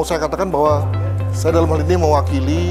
mau saya katakan bahwa saya dalam hal ini mewakili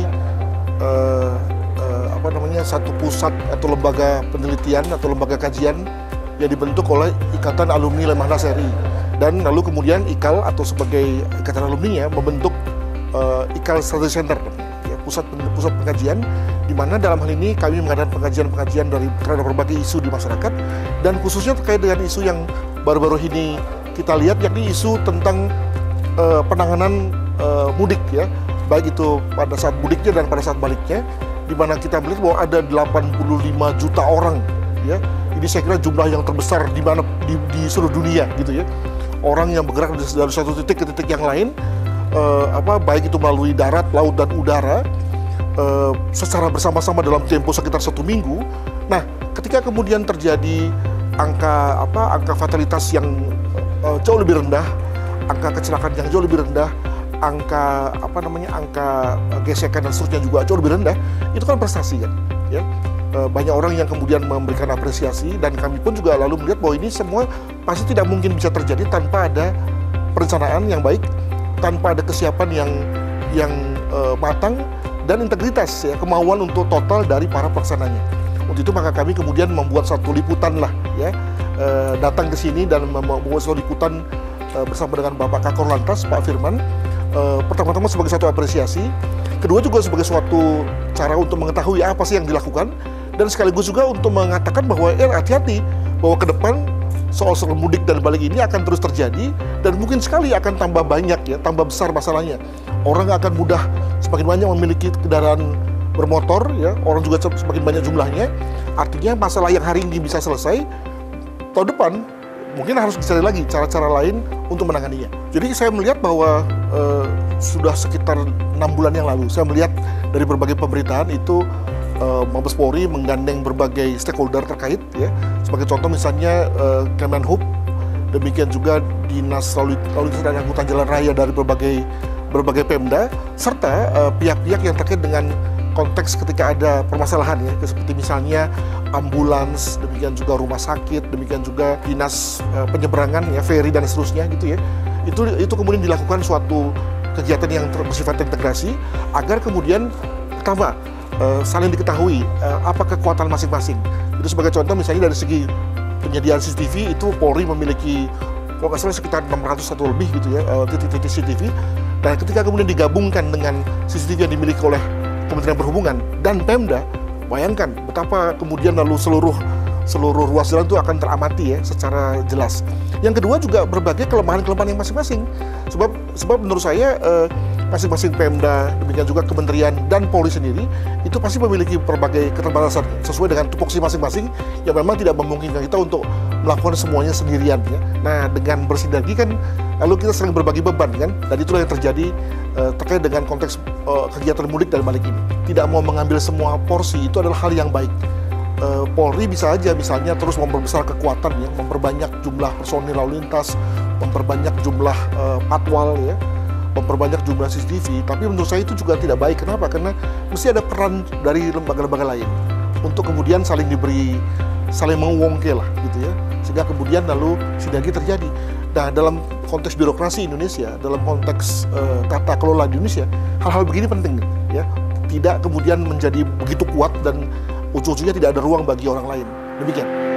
satu pusat atau lembaga penelitian atau lembaga kajian yang dibentuk oleh Ikatan Alumni Lemhanas RI, dan lalu kemudian IKAL atau sebagai ikatan alumninya membentuk IKAL Strategy Center, ya, pusat pengkajian, di mana dalam hal ini kami mengadakan pengajian terhadap berbagai isu di masyarakat, dan khususnya terkait dengan isu yang baru-baru ini kita lihat, yakni isu tentang penanganan mudik, ya, baik itu pada saat mudiknya dan pada saat baliknya, di mana kita melihat bahwa ada 85 juta orang, ya. Ini saya kira jumlah yang terbesar di seluruh dunia, gitu ya. Orang yang bergerak dari satu titik ke titik yang lain, baik itu melalui darat, laut dan udara, secara bersama-sama dalam tempo sekitar 1 minggu. Nah, ketika kemudian terjadi angka fatalitas yang jauh lebih rendah, angka kecelakaan yang jauh lebih rendah, angka gesekan dan seterusnya juga jauh lebih rendah, itu kan prestasi, kan, ya. Banyak orang yang kemudian memberikan apresiasi, dan kami pun juga lalu melihat bahwa ini semua pasti tidak mungkin bisa terjadi tanpa ada perencanaan yang baik, tanpa ada kesiapan yang matang dan integritas, ya, kemauan untuk total dari para pelaksananya. Untuk itu maka kami kemudian membuat satu liputan lah, ya, datang ke sini dan membuat satu liputan bersama dengan Bapak Kakor Lantas, Pak Firman. Pertama-tama sebagai satu apresiasi, kedua juga sebagai suatu cara untuk mengetahui apa sih yang dilakukan, dan sekaligus juga untuk mengatakan bahwa hati-hati, bahwa ke depan soal mudik dan balik ini akan terus terjadi, dan mungkin sekali akan tambah banyak, ya, tambah besar masalahnya. Orang akan mudah semakin banyak memiliki kendaraan bermotor, ya, orang juga semakin banyak jumlahnya. Artinya masalah yang hari ini bisa selesai, tahun depan mungkin harus dicari lagi cara-cara lain untuk menanganinya. Jadi saya melihat bahwa sudah sekitar 6 bulan yang lalu, saya melihat dari berbagai pemberitaan itu Mabes Polri menggandeng berbagai stakeholder terkait, ya. Sebagai contoh misalnya Kemenhub, demikian juga Dinas Lalu Lintas dan Angkutan Jalan Raya dari berbagai Pemda, serta pihak-pihak yang terkait dengan konteks ketika ada permasalahan, ya, seperti misalnya ambulans, demikian juga rumah sakit, demikian juga dinas penyeberangan, ya, ferry dan seterusnya, gitu ya. Itu kemudian dilakukan suatu kegiatan yang bersifat integrasi agar kemudian pertama saling diketahui apa kekuatan masing-masing. Itu sebagai contoh misalnya dari segi penyediaan CCTV itu Polri memiliki kalau nggak salah sekitar 600 lebih, gitu ya, titik-titik CCTV. Dan ketika kemudian digabungkan dengan CCTV yang dimiliki oleh Kementerian Perhubungan dan Pemda, bayangkan betapa kemudian lalu seluruh ruas jalan itu akan teramati, ya, secara jelas. Yang kedua juga berbagai kelemahan-kelemahan yang masing-masing. Sebab menurut saya masing-masing Pemda, demikian juga Kementerian dan Polri sendiri itu pasti memiliki berbagai keterbatasan sesuai dengan tupoksi masing-masing yang memang tidak memungkinkan kita untuk melakukan semuanya sendirian, ya. Nah, dengan bersinergi kan lalu kita sering berbagi beban, kan, dan itulah yang terjadi terkait dengan konteks kegiatan mudik dan balik ini. Tidak mau mengambil semua porsi itu adalah hal yang baik. Polri bisa aja misalnya terus memperbesar kekuatan, ya, memperbanyak jumlah personil lalu lintas, memperbanyak jumlah patwal, ya, memperbanyak jumlah CCTV, tapi menurut saya itu juga tidak baik. Kenapa? Karena mesti ada peran dari lembaga-lembaga lain untuk kemudian saling mengwongke lah, gitu ya, sehingga kemudian lalu sinergi terjadi. Nah, dalam konteks birokrasi Indonesia, dalam konteks tata kelola di Indonesia, hal-hal begini penting, ya, tidak kemudian menjadi begitu kuat dan ujung-ujungnya tidak ada ruang bagi orang lain. Demikian.